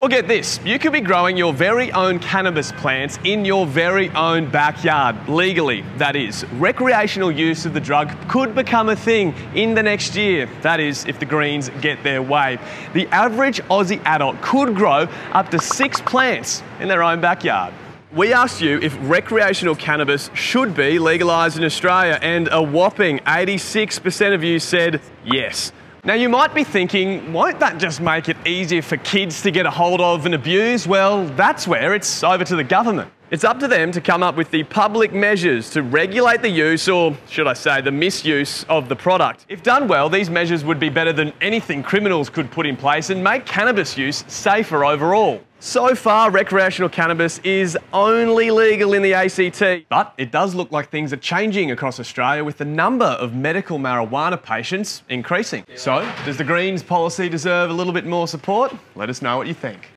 Well, get this, you could be growing your very own cannabis plants in your very own backyard, legally, that is. Recreational use of the drug could become a thing in the next year, that is, if the Greens get their way. The average Aussie adult could grow up to 6 plants in their own backyard. We asked you if recreational cannabis should be legalised in Australia, and a whopping 86% of you said yes. Now you might be thinking, won't that just make it easier for kids to get a hold of and abuse? Well, that's where it's over to the government. It's up to them to come up with the public measures to regulate the use, or should I say, the misuse of the product. If done well, these measures would be better than anything criminals could put in place and make cannabis use safer overall. So far, recreational cannabis is only legal in the ACT, but it does look like things are changing across Australia with the number of medical marijuana patients increasing. So, does the Greens policy deserve a little bit more support? Let us know what you think.